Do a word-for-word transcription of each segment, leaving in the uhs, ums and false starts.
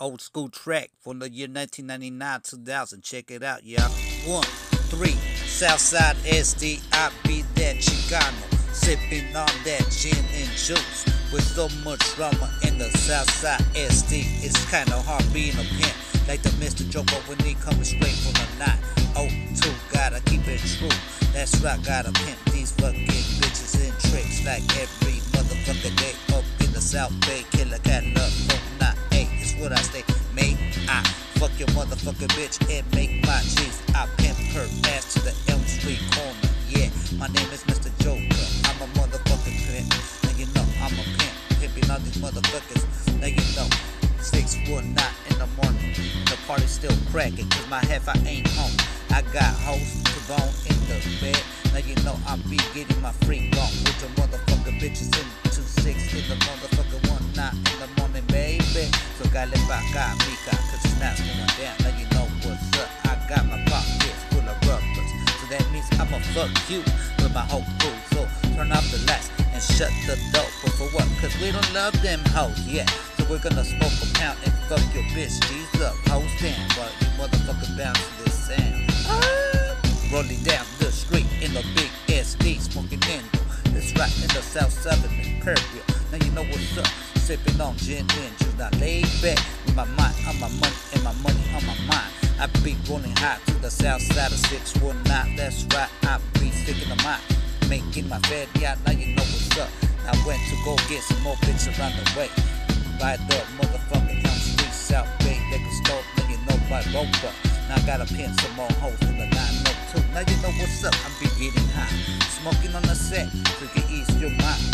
Old school track from the year nineteen ninety-nine two thousand. Check it out, yeah. One, three, Southside S D, I be that Chicano. Sipping on that gin and juice. With so much drama in the Southside S D, it's kinda hard being a pimp. Like the Mister Joker when he coming straight from the nine oh two, gotta keep it true. That's right, gotta pimp these fucking bitches and tricks like every motherfucker day up in the South Bay. Killer cat love from nine eight is what I stay. May I fuck your motherfucking bitch and make my G's. I pimp her ass to the Elm Street corner. Yeah, my name is Mister Joker. I'm a motherfucking pimp. Now you know I'm a pimp. Pimping all these motherfuckers. Now you know. six one nine in the morning. The party's still cracking. Cause my half I ain't home. I got hoes to bone in the bed. Now you know I be getting my freak on with the motherfucking bitches in two six in the motherfucking one nine in the morning, baby. So got let back got me got cause it's not going down. Now you know what's up. I got my pockets full of rubbers. So that means I'ma fuck you with my whole crew. So turn off the lights and shut the door. But for what? Cause we don't love them hoes, yeah. So we're gonna smoke a pound and fuck your bitch. G's up, hoes down. While you motherfuckers bounce to this sound. Ah, rolling down the street in the big S D, smoking Indo. It's right in the South Southern Imperial. Now you know what's up. Sipping on gin and juice, not laid back. With my mind on my money and my money on my mind. I be rolling high to the south side of six one nine. That's right, I be sticking to mine. Making my fat yacht, now you know what's up. I went to go get some more bitches around the way. By the motherfucking Elm Street, South Bay, liquor store, now you know by Roper. Now I gotta pin some more hoes in the nine oh two. Now you know what's up, I'm be getting high. Smoking on the set, so you can ease your mind.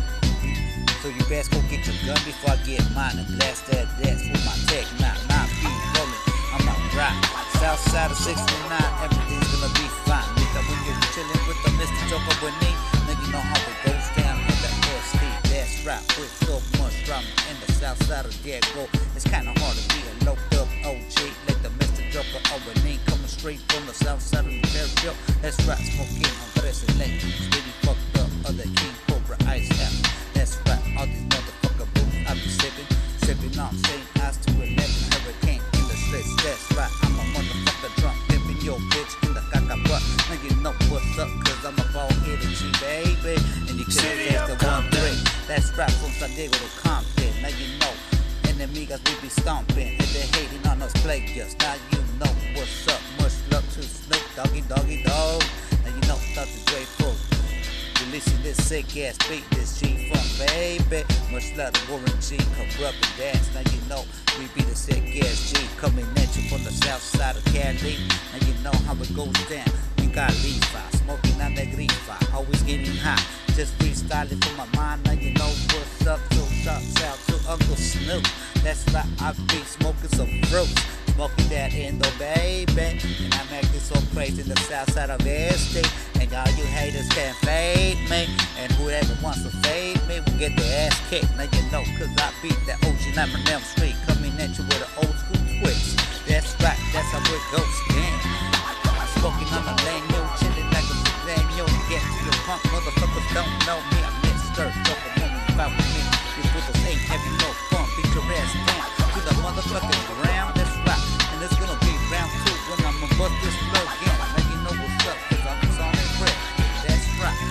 So you best go get your gun before I get mine and blast that ass with my tech. Now, now I be rolling, I'm a ride. South side of sixty-nine, everything's gonna be fine. Because when you're chilling with the Mister Joker with me, now you know how it goes down in the S D. That's right, with so much drama in the south side of Diego. It's kinda hard to be a loped up O G like the Mister Joker over me. Coming straight from the south side of Imperial. That's right, smoking on Tres and Lane. Really fucked up other King Cobra Ice House. That's right, all these motherfucker boots I be sipping. Sipping on Saint Ice to eleven Hurricane in the streets. That's right, I'm a motherfucker drunk. Pimping your bitch in the caca butt. Now you know what's up, cause I'm a ball headed G, baby. And you can guess the one three. That's right, from San Diego to Compton. Now you know, enemigas we be stomping. And they hating on us players. Now you know what's up. Much love to Snoop Doggy Doggy Dog. Now you know, Doctor Dre Full. Releasing this sick ass beat, this G Funk, baby. Much love to Warren G, Corrupt and Dance. Now you know we be the sick ass G, coming at you from the south side of Cali. Now you know how it goes down. You got Levi, smoking on that grifa, always getting high. Just freestyling from my mind. Now you know what's up. So shouts out to Uncle Snoop. That's right, I be smoking some fruit. Smoking that Indo, baby. And I'm acting so crazy in the south side of S D. And all you haters can't fade me. And whoever wants to fade me will get their ass kicked. Now you know, cause I beat that O G nine on Elm Street. Coming at you with an old school twist. That's right, that's how it goes down. Smoking on the lane, yo, chilling like a flame, yo. Get to your punk, motherfuckers don't know me. I'm Mister Joker, woman, about with me. You brothers ain't having no fun, beat your ass down to the motherfucking ground. That's right, and it's gonna be round two when I'ma bust this flow again. Now you know what's up, cause I'm on the bread. That's right.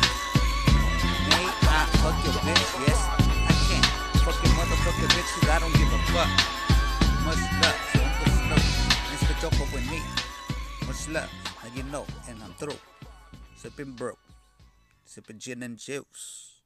May I fuck your bitch? Yes, I can. Fuck your motherfucking bitch, cause I don't give a fuck. Much love to Uncle Snoop, Mister Joker with me. Much love, now you know, and I'm through. Sipping broke, sipping gin and juice.